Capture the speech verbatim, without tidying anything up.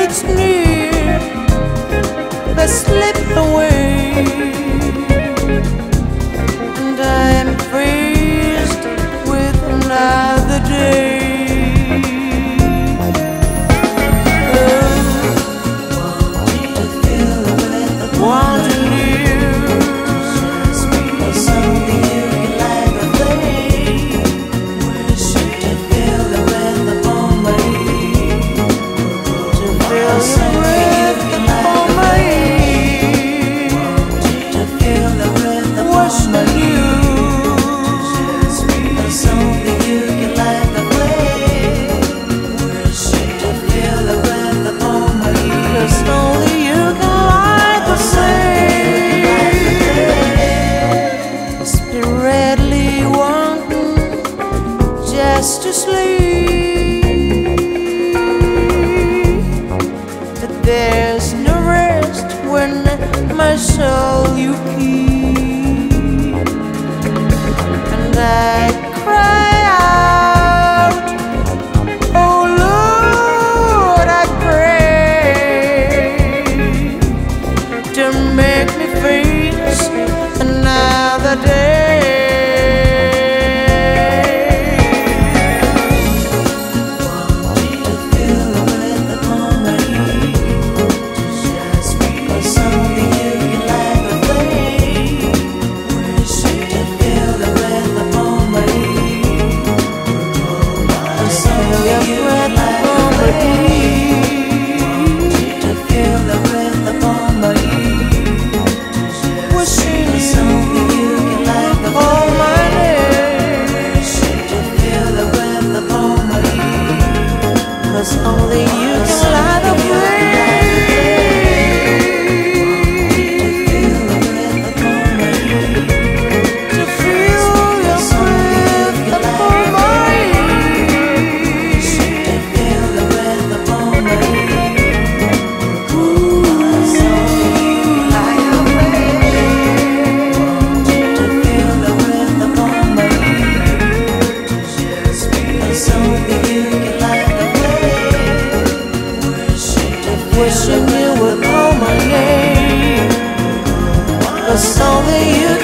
it's near, they slip away, and I am faced with another day. Just to sleep, but there's no rest when my soul you keep, and I cry out, oh Lord, I pray to make me face another day. Only you can light the to feel your breath upon my ear, to feel the breath upon my ear. Ooh, like a wave, to feel the breath upon my ear. It's only you can light the wishing you would call my name, but only you